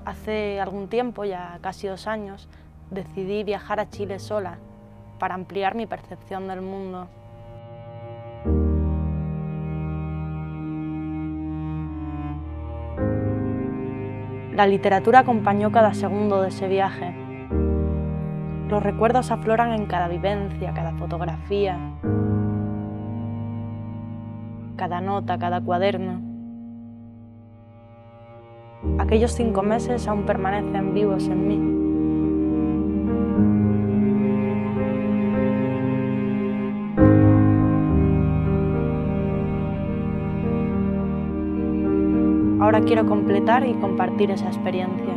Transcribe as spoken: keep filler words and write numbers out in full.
Hace algún tiempo, ya casi dos años, decidí viajar a Chile sola para ampliar mi percepción del mundo. La literatura acompañó cada segundo de ese viaje. Los recuerdos afloran en cada vivencia, cada fotografía, cada nota, cada cuaderno. Aquellos cinco meses aún permanecen vivos en mí. Ahora quiero completar y compartir esa experiencia.